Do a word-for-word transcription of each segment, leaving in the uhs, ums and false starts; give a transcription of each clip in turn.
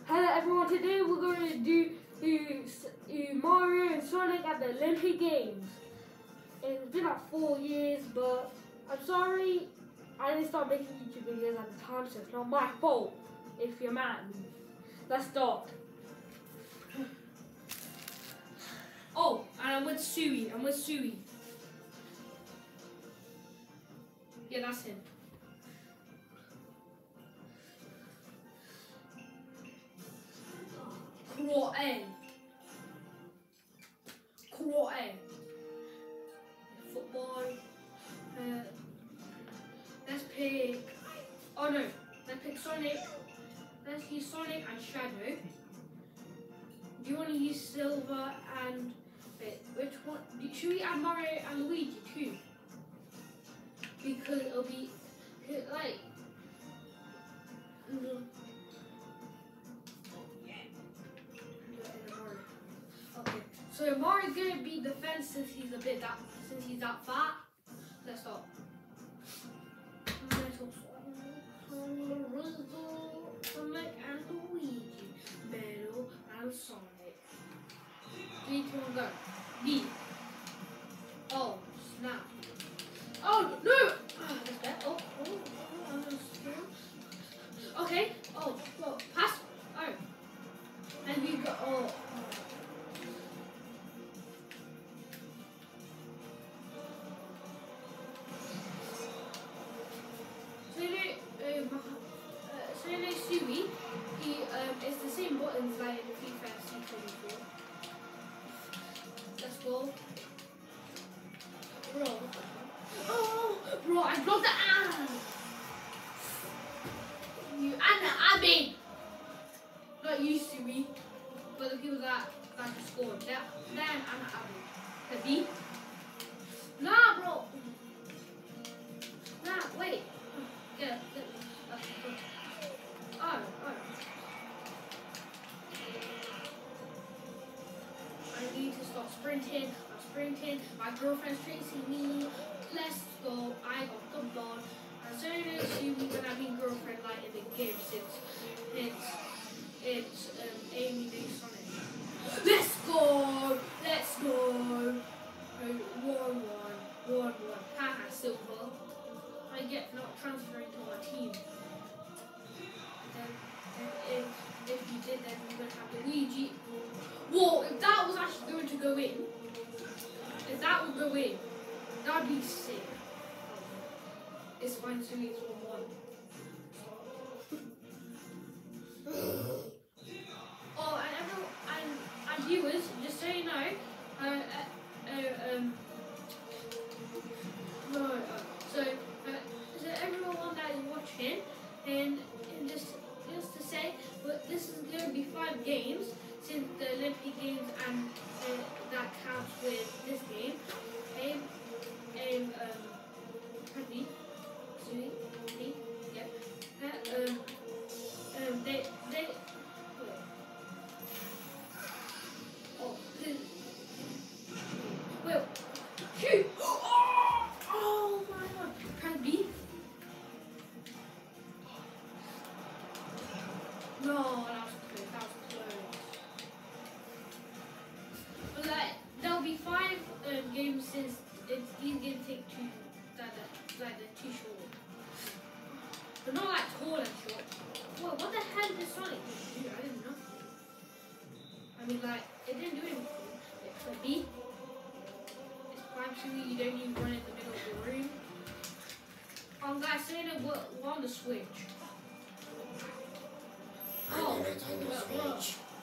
Hello everyone, today we're going to do, do, do Mario and Sonic at the Olympic Games. It's been like four years, but I'm sorry I didn't start making YouTube videos at the time, so it's not my fault if you're mad. Let's start. Oh, and I'm with Sui, I'm with Sui. Yeah, that's him. Karate. Karate. Football. Uh, let's pick. Oh no. Let's pick Sonic. Let's use Sonic and Shadow. Do you want to use Silver and. Wait, which one? Should we add Mario and Luigi too? Because it'll be. Like. Mm-hmm. Okay, so Mario's gonna be defense since he's a bit that since he's that fat. Let's start. Sonic and Luigi, Metal and Sonic. Three, two, one, go. B. Oh snap! Oh no! Oh, that's bad. Oh, oh, oh, oh, okay. Oh, oh, pass. Oh, and we go. Oh. Sui, he um, it's the same buttons like in FIFA C twenty-four. Let's go. Bro. Oh, bro, I blocked the Anna. You Anna Abby. Not you, Sui, but the people that that scored. That then Anna Abby. The B. Nah, bro. Nah, wait. Get, get. Oh, oh. I need to stop sprinting. I'm sprinting. My girlfriend's chasing me. Let's go. I got the ball. And so is you when I mean girlfriend like in the game since it's it's um Amy Day Sonic. Let's go! Let's go! Oh, one one. One one. Haha, silver. I get not transferring to our team. If, if you did, then we would have Luigi. Whoa, if that was actually going to go in, if that would go in, that would be sick. It's fine, so it's one one. Oh, and everyone, and, and viewers, just so you know, uh, uh, uh, um, no, uh, so, uh, so everyone that is watching, and, and just. Just to say, but this is going to be five games since the Olympic Games and uh, that counts with this game. And, and um, happy, sweet, me, yep. Uh, um, um, they, they, oh, well, shoot! Oh, oh my god, can be. No, that was close. That was close. But like, there'll be five um, games since it's, these games take two, that, that, like they're too short. But not like tall and short. Whoa, what the hell did Sonic do? I didn't know. I mean, like, it didn't do anything. It's a B. It's primarily you don't even run in the middle of the room. Um, guys, saying that we're, we're on the Switch. Oh, well,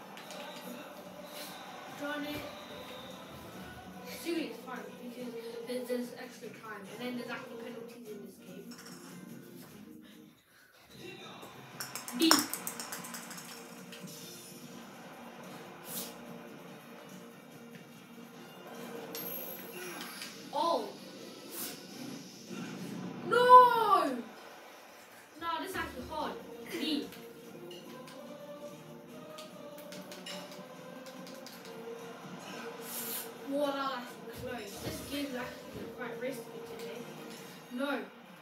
John it. Sui is fine because there's, there's extra time and then there's actually penalties in this game. B. Oh. No! No, this is actually hard. B. Whoa, that's close. This game is actually quite risky today. No,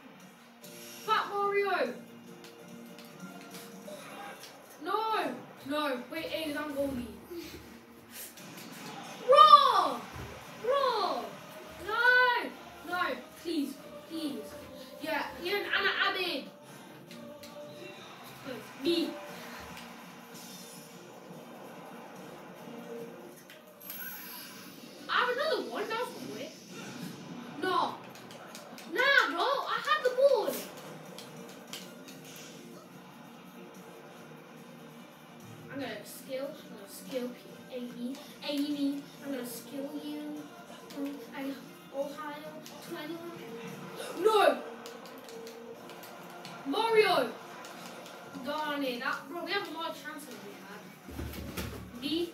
No, wait, hey, I'm goalie. Bro! Bro! No! No, please, please. Yeah, Ian Anna Abid. Me. I have another one, that was quick. No. Nah, bro, I had the ball. I'm gonna skill, I'm gonna skill Amy, Amy, I'm gonna skill you. Um, I, Ohio, twenty-one. No! Mario! Darn it, that, bro, we have more chances than we had. B.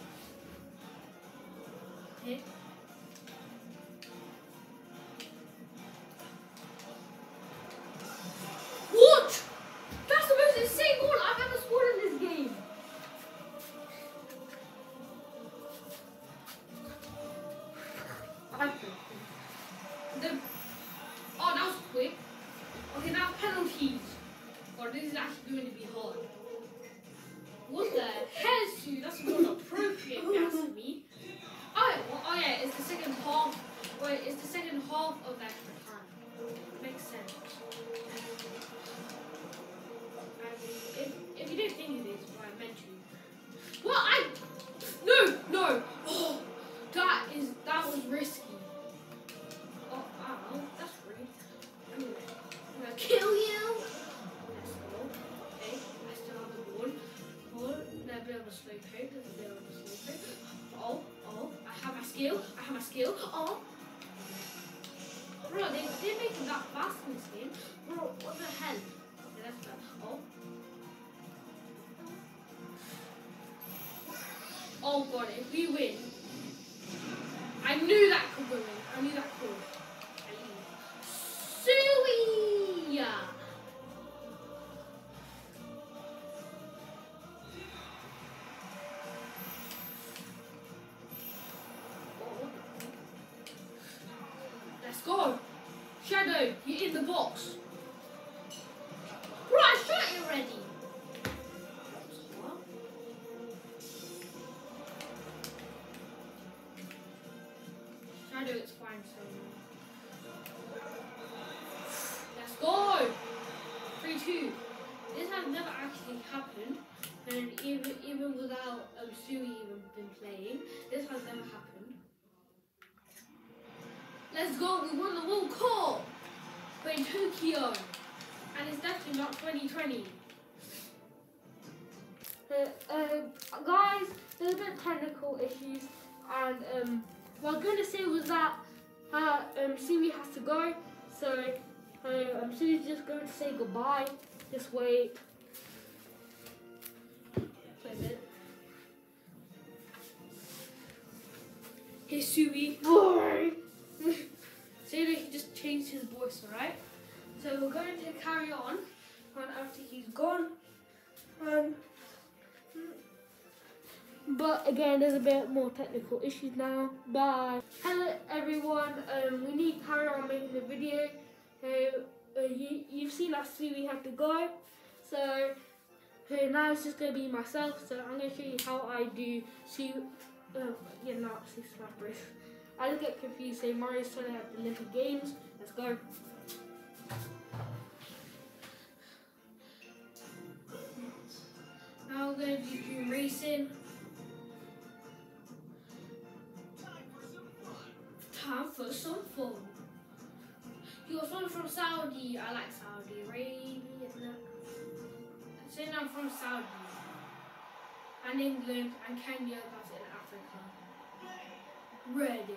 Hit. What? That's the most insane goal I've ever scored in this game. I the oh, that was quick. Okay, now penalties. Or this is actually going to be hard. What the hell, Sue? That's more appropriate, if you ask me. Oh, well, oh yeah, it's the second half. Wait, it's the second half of that time. Makes sense. If, if you don't think it is, well, I meant to. Well, I no no. Oh, that is that was risky. Oh, I don't know. That's rude. I'm gonna, I'm gonna kill you. Let's go. Okay, I still have the ball. Ball. A bit of a slow poke. There's a bit of a slow poke. Oh, oh. I have my skill. I have my skill. Oh. Bro, they didn't make him that fast in this game. Bro, what the hell? Okay, that's bad. Oh. Oh god, if we win, I knew that could go in. I knew that could. Sui! Let's go. Shadow, you're in the box. Bro, I shot you already. Shadow, it's fine. So let's go. three two. This has never actually happened. And even even without um, Sui even been playing, this has never happened. Let's go, we won the World Cup! We're in Tokyo, and it's definitely not twenty twenty. Uh, uh, guys, there's a bit of technical issues, and um, what I was going to say was that uh, um, Sui has to go, so uh, um, Sui's just going to say goodbye. Just wait. Wait a minute. Hey Sui. Boy. So he just changed his voice, alright? So we're going to carry on, on after he's gone. Um, but again, there's a bit more technical issues now. Bye. Hello everyone. Um, we need to carry on making the video. Uh, uh, you, you've seen that Sui had to go. So uh, now it's just going to be myself. So I'm going to show you how I do Sui. Uh, yeah, no, see Smash I just get confused, say Mario's trying to have the Olympic Games. Let's go. Now we're going to be doing racing. Time for some fun. You're from, from Saudi. I like Saudi Arabia. Saying I'm from Saudi. And England and Kenya, that's in Africa. Ready.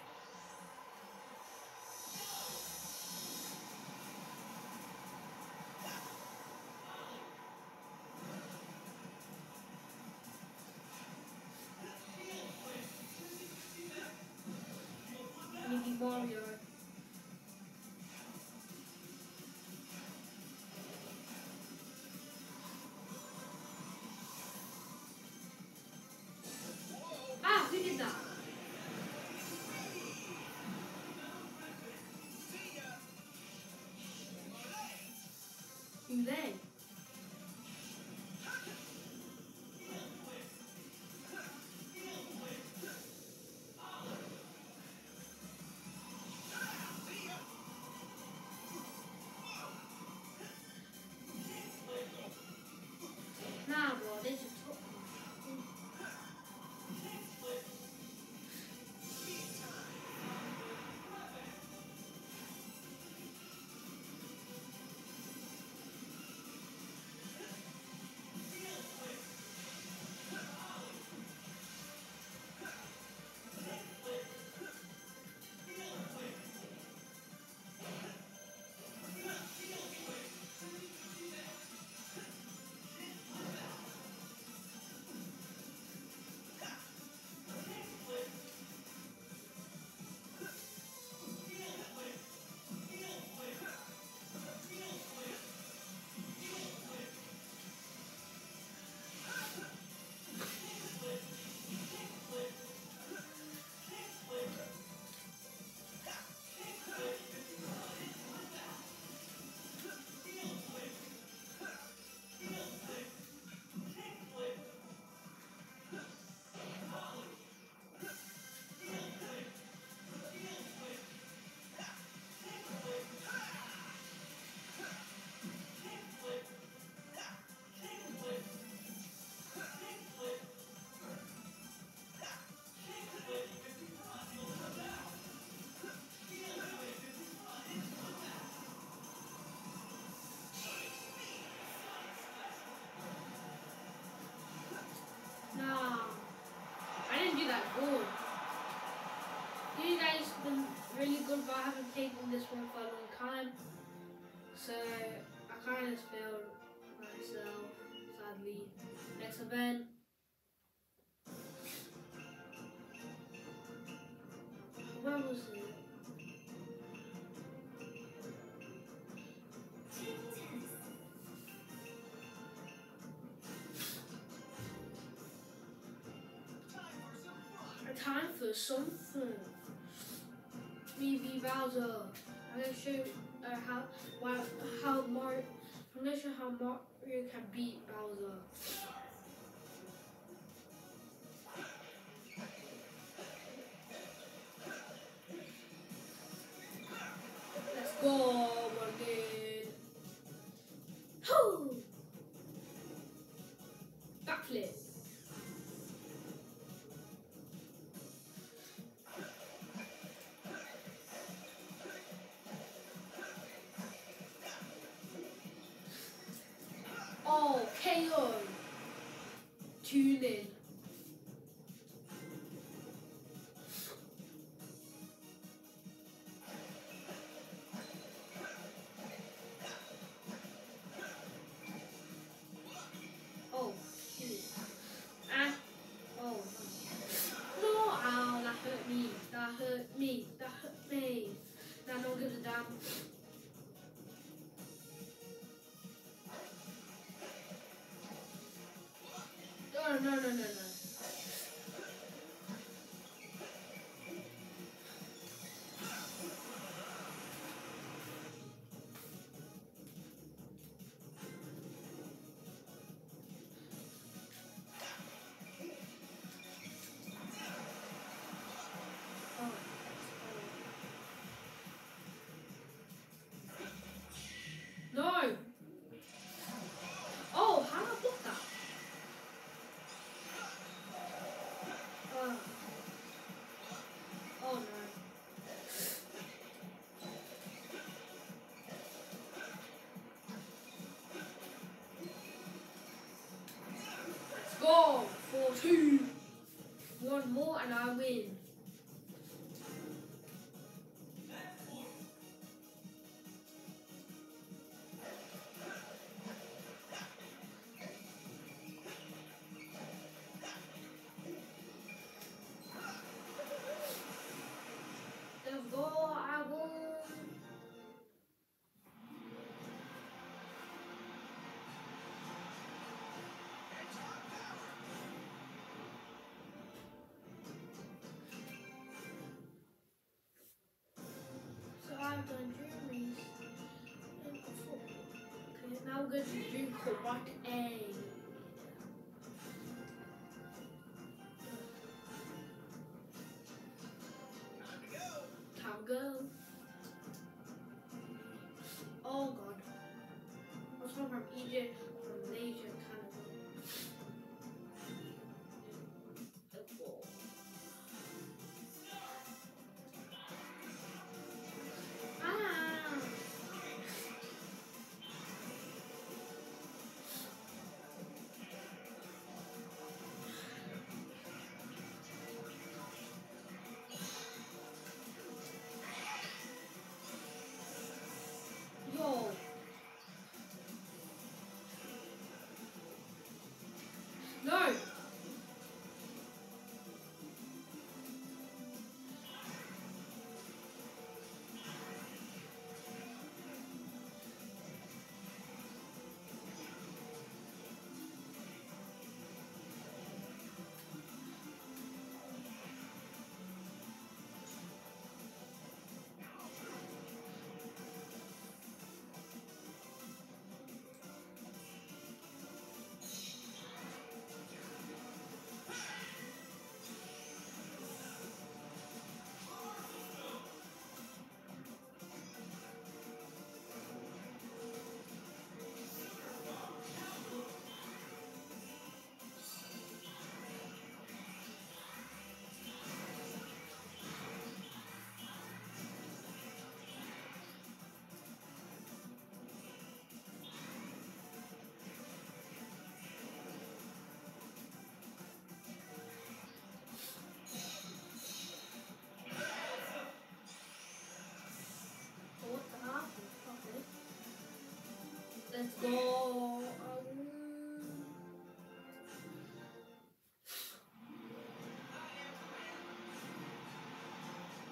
Maybe Mario. Ah, who did that? really good, but I haven't played in this one for a long time. So I kind of failed myself, sadly. Next event. Where was it? A time for some fun. Me v Bowser. I'm gonna show uh, how why, how Mario. I'm gonna show how Mario can beat Bowser. Let's go, again. Hoo! Backflip. Oh, K O. Tune in. Oh, shoot. Ah. Oh, no. No, ow, that hurt me. That hurt me. That hurt me. Now, don't give a damn. No, no, no, no, no. No! Oh, how did I block that? Uh, oh no. Let's go! four two. One more and I win. Let's go, I won. So I've done Jeremy's and football. Okay, now we're going to do karate. Time to go. Oh god. I was from Egypt, from Malaysia, kind of. Football. Ah. Yo.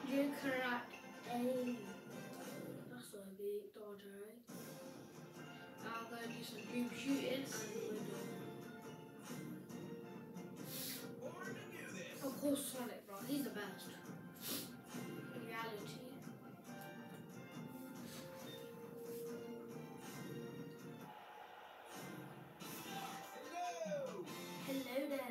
You correct. Hey, that's a big dodger, right? Now I'm gonna do some dream shooting and we're done. Of course, Sonic, bro. He's the best. In reality. Hello there.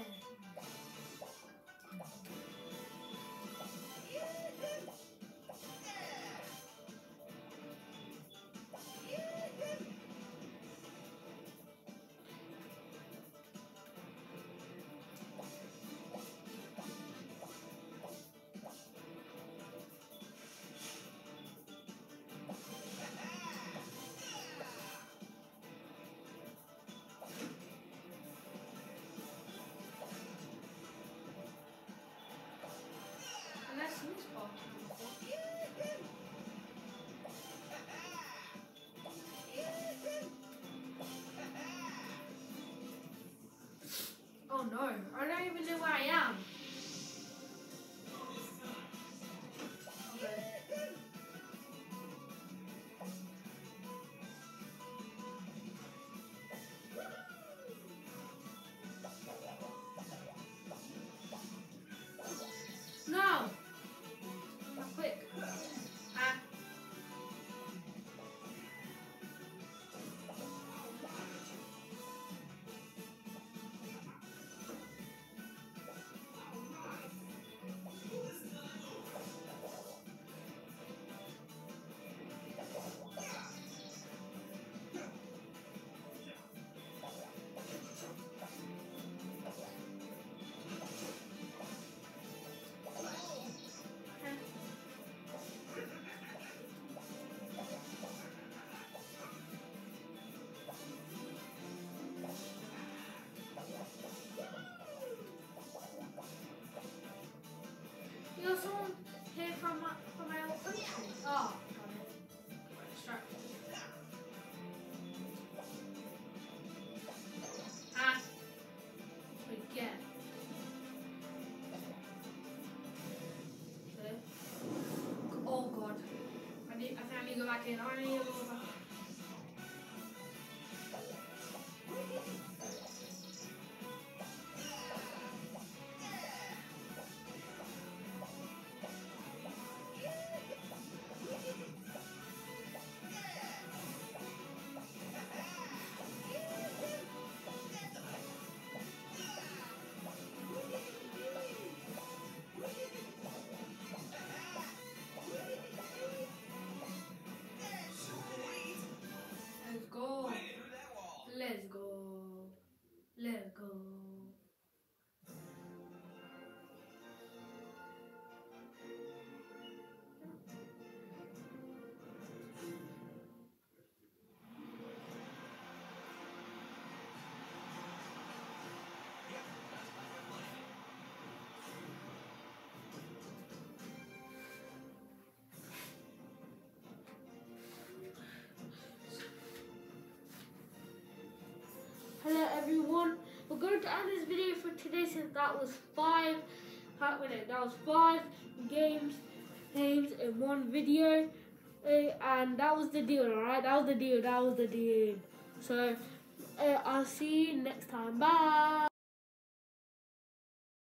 And that's this part. Oh no, I don't even know where I am. Okay. No! Not quick. Ah. You got someone here from my, from my old country. Oh, got it. Distracted. Ah. Forget. Okay. Oh god. I need, I think I need to go back in. I need to go back. Let's go. Let's go. Let's go. Hello everyone. We're going to end this video for today since that was five. That was five games, games in one video, uh, and that was the deal. All right, that was the deal. That was the deal. So uh, I'll see you next time. Bye.